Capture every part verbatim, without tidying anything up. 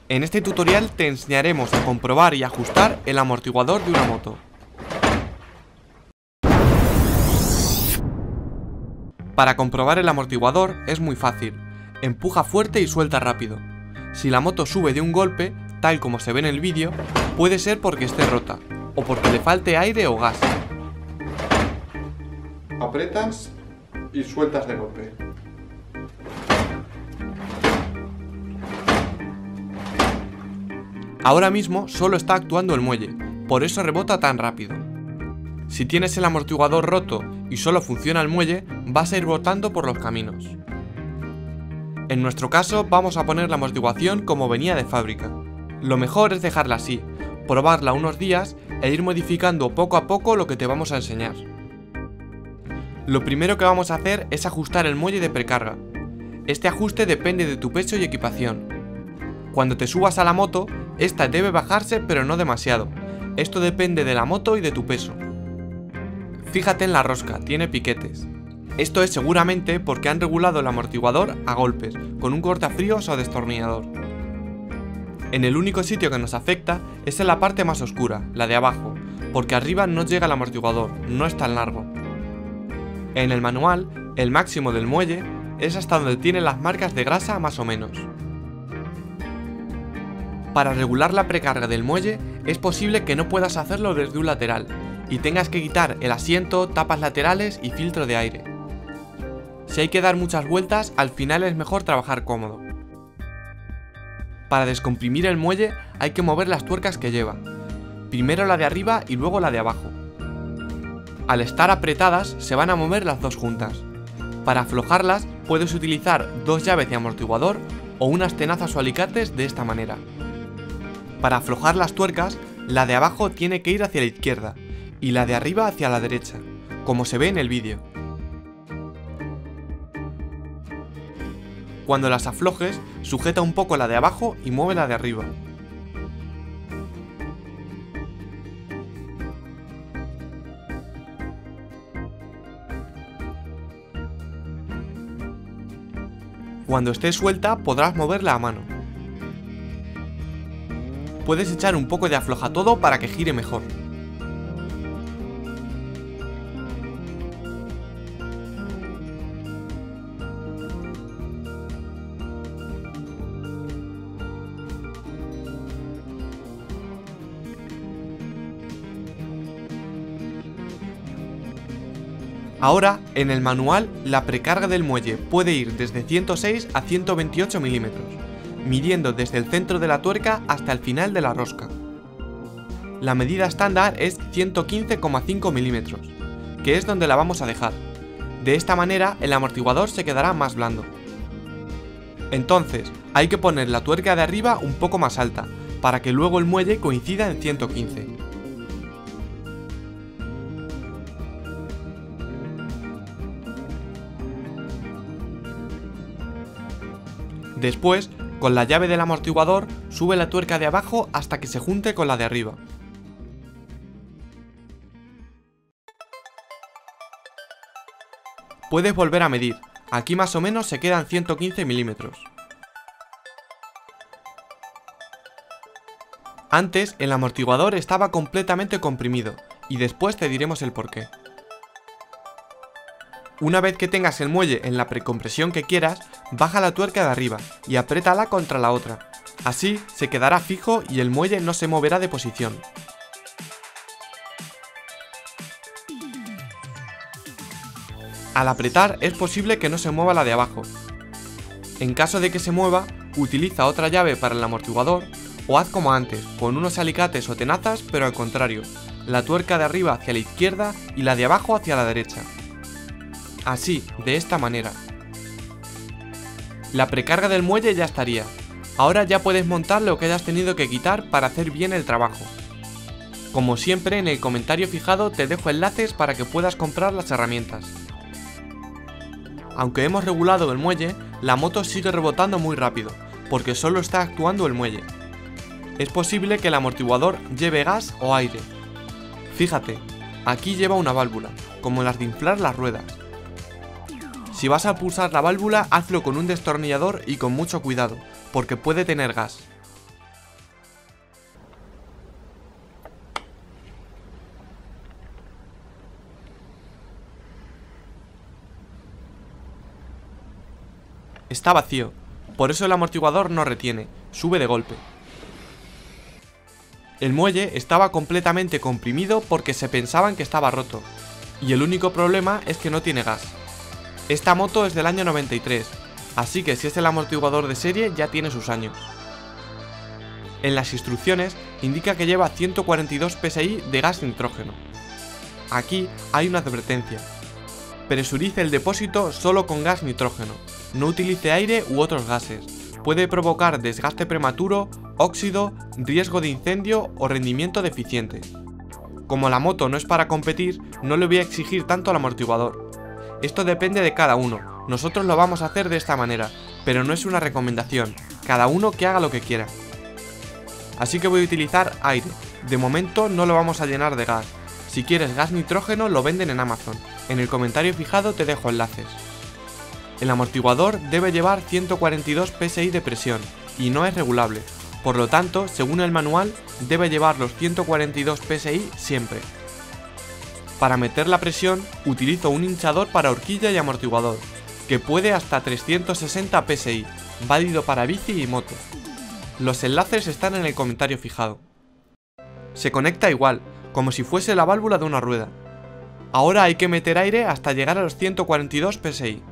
En este tutorial te enseñaremos a comprobar y ajustar el amortiguador de una moto. Para comprobar el amortiguador es muy fácil, empuja fuerte y suelta rápido. Si la moto sube de un golpe, tal como se ve en el vídeo, puede ser porque esté rota, o porque le falte aire o gas. Aprietas y sueltas de golpe. Ahora mismo solo está actuando el muelle, por eso rebota tan rápido. Si tienes el amortiguador roto y solo funciona el muelle, vas a ir botando por los caminos. En nuestro caso vamos a poner la amortiguación como venía de fábrica. Lo mejor es dejarla así, probarla unos días e ir modificando poco a poco lo que te vamos a enseñar. Lo primero que vamos a hacer es ajustar el muelle de precarga. Este ajuste depende de tu peso y equipación. Cuando te subas a la moto, esta debe bajarse pero no demasiado. Esto depende de la moto y de tu peso. Fíjate en la rosca, tiene piquetes. Esto es seguramente porque han regulado el amortiguador a golpes, con un cortafríos o destornillador. En el único sitio que nos afecta es en la parte más oscura, la de abajo, porque arriba no llega el amortiguador, no es tan largo. En el manual, el máximo del muelle es hasta donde tiene las marcas de grasa más o menos. Para regular la precarga del muelle es posible que no puedas hacerlo desde un lateral y tengas que quitar el asiento, tapas laterales y filtro de aire. Si hay que dar muchas vueltas, al final es mejor trabajar cómodo. Para descomprimir el muelle hay que mover las tuercas que lleva, primero la de arriba y luego la de abajo. Al estar apretadas se van a mover las dos juntas. Para aflojarlas puedes utilizar dos llaves de amortiguador o unas tenazas o alicates de esta manera. Para aflojar las tuercas, la de abajo tiene que ir hacia la izquierda y la de arriba hacia la derecha, como se ve en el vídeo. Cuando las aflojes, sujeta un poco la de abajo y mueve la de arriba. Cuando esté suelta podrás moverla a mano. Puedes echar un poco de aflojatodo para que gire mejor. Ahora, en el manual, la precarga del muelle puede ir desde ciento seis a ciento veintiocho milímetros, midiendo desde el centro de la tuerca hasta el final de la rosca. La medida estándar es ciento quince coma cinco milímetros, que es donde la vamos a dejar. De esta manera, el amortiguador se quedará más blando. Entonces, hay que poner la tuerca de arriba un poco más alta, para que luego el muelle coincida en ciento quince. Después, con la llave del amortiguador, sube la tuerca de abajo hasta que se junte con la de arriba. Puedes volver a medir, aquí más o menos se quedan ciento quince milímetros. Antes el amortiguador estaba completamente comprimido, y después te diremos el porqué. Una vez que tengas el muelle en la precompresión que quieras, baja la tuerca de arriba y apriétala contra la otra. Así se quedará fijo y el muelle no se moverá de posición. Al apretar es posible que no se mueva la de abajo. En caso de que se mueva, utiliza otra llave para el amortiguador o haz como antes, con unos alicates o tenazas, pero al contrario, la tuerca de arriba hacia la izquierda y la de abajo hacia la derecha. Así, de esta manera. La precarga del muelle ya estaría. Ahora ya puedes montar lo que hayas tenido que quitar para hacer bien el trabajo. Como siempre, en el comentario fijado te dejo enlaces para que puedas comprar las herramientas. Aunque hemos regulado el muelle, la moto sigue rebotando muy rápido, porque solo está actuando el muelle. Es posible que el amortiguador lleve gas o aire. Fíjate, aquí lleva una válvula, como las de inflar las ruedas. Si vas a pulsar la válvula, hazlo con un destornillador y con mucho cuidado, porque puede tener gas. está vacío, por eso el amortiguador no retiene, sube de golpe. El muelle estaba completamente comprimido porque se pensaban que estaba roto, y el único problema es que no tiene gas. Esta moto es del año noventa y tres, así que si es el amortiguador de serie ya tiene sus años. En las instrucciones indica que lleva ciento cuarenta y dos P S I de gas nitrógeno. Aquí hay una advertencia: presurice el depósito solo con gas nitrógeno, no utilice aire u otros gases, puede provocar desgaste prematuro, óxido, riesgo de incendio o rendimiento deficiente. Como la moto no es para competir, no le voy a exigir tanto al amortiguador. Esto depende de cada uno, nosotros lo vamos a hacer de esta manera, pero no es una recomendación, cada uno que haga lo que quiera. Así que voy a utilizar aire, de momento no lo vamos a llenar de gas. Si quieres gas nitrógeno lo venden en Amazon, en el comentario fijado te dejo enlaces. El amortiguador debe llevar ciento cuarenta y dos P S I de presión, y no es regulable, por lo tanto, según el manual, debe llevar los ciento cuarenta y dos P S I siempre. Para meter la presión, utilizo un hinchador para horquilla y amortiguador, que puede hasta trescientos sesenta P S I, válido para bici y moto. Los enlaces están en el comentario fijado. Se conecta igual, como si fuese la válvula de una rueda. Ahora hay que meter aire hasta llegar a los ciento cuarenta y dos P S I.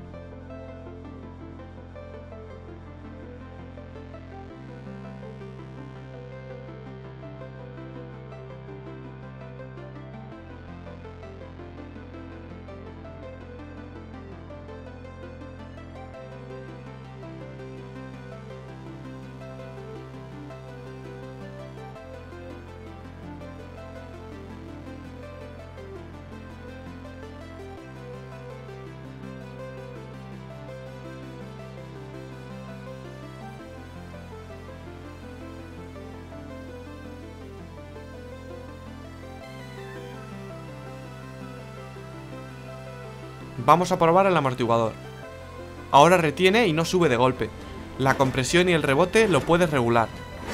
Vamos a probar el amortiguador. Ahora retiene y no sube de golpe. La compresión y el rebote lo puedes regular.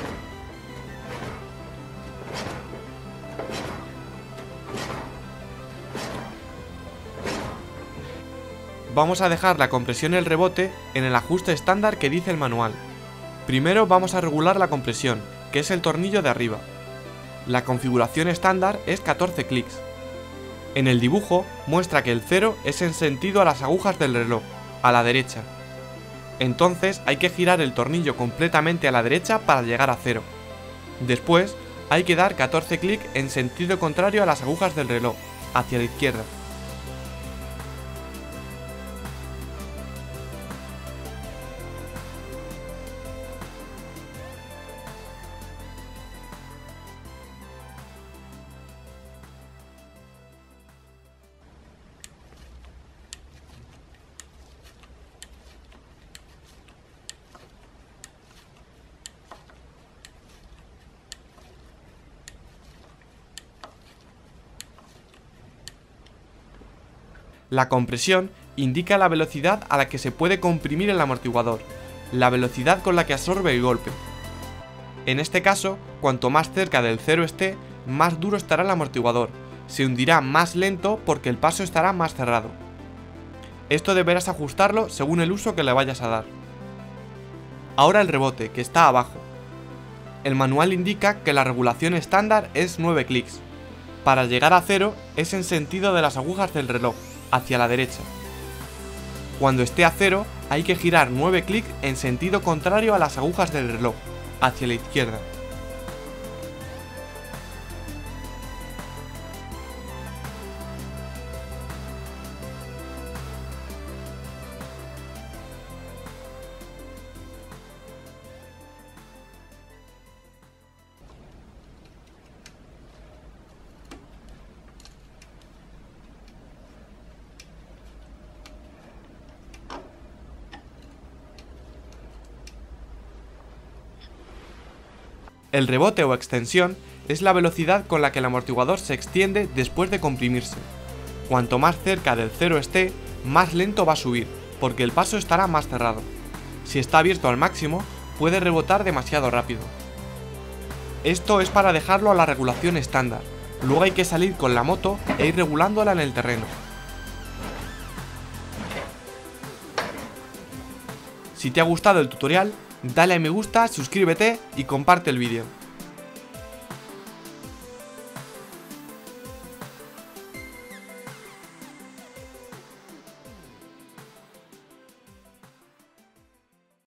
Vamos a dejar la compresión y el rebote en el ajuste estándar que dice el manual. Primero vamos a regular la compresión, que es el tornillo de arriba. La configuración estándar es catorce clics. En el dibujo muestra que el cero es en sentido a las agujas del reloj, a la derecha. Entonces hay que girar el tornillo completamente a la derecha para llegar a cero. Después hay que dar catorce clics en sentido contrario a las agujas del reloj, hacia la izquierda. La compresión indica la velocidad a la que se puede comprimir el amortiguador, la velocidad con la que absorbe el golpe. En este caso, cuanto más cerca del cero esté, más duro estará el amortiguador, se hundirá más lento porque el paso estará más cerrado. Esto deberás ajustarlo según el uso que le vayas a dar. Ahora el rebote, que está abajo. El manual indica que la regulación estándar es nueve clics. Para llegar a cero es en sentido de las agujas del reloj, hacia la derecha. Cuando esté a cero hay que girar nueve clics en sentido contrario a las agujas del reloj, hacia la izquierda. El rebote o extensión es la velocidad con la que el amortiguador se extiende después de comprimirse. Cuanto más cerca del cero esté, más lento va a subir, porque el paso estará más cerrado. Si está abierto al máximo, puede rebotar demasiado rápido. Esto es para dejarlo a la regulación estándar, luego hay que salir con la moto e ir regulándola en el terreno. Si te ha gustado el tutorial, dale a me gusta, suscríbete y comparte el vídeo.